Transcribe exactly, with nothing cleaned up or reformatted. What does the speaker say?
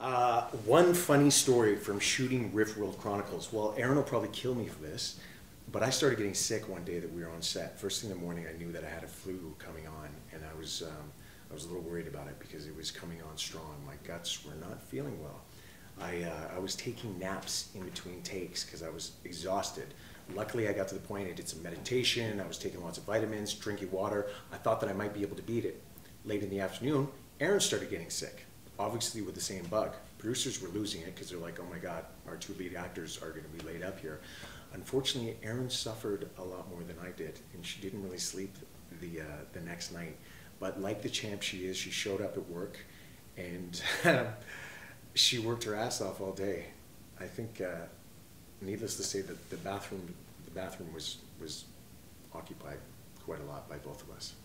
Uh, one funny story from shooting Riff World Chronicles. Well, Aaron will probably kill me for this, but I started getting sick one day that we were on set. First thing in the morning, I knew that I had a flu coming on, and I was um, I was a little worried about it because it was coming on strong. My guts were not feeling well. I uh, I was taking naps in between takes because I was exhausted. Luckily, I got to the point. I did some meditation. I was taking lots of vitamins, drinking water. I thought that I might be able to beat it. Late in the afternoon, Aaron started getting sick. Obviously with the same bug. Producers were losing it because they're like, oh my God, our two lead actors are going to be laid up here. Unfortunately, Erin suffered a lot more than I did, and she didn't really sleep the, uh, the next night. But like the champ she is, she showed up at work, and she worked her ass off all day. I think, uh, needless to say, that the bathroom, the bathroom was, was occupied quite a lot by both of us.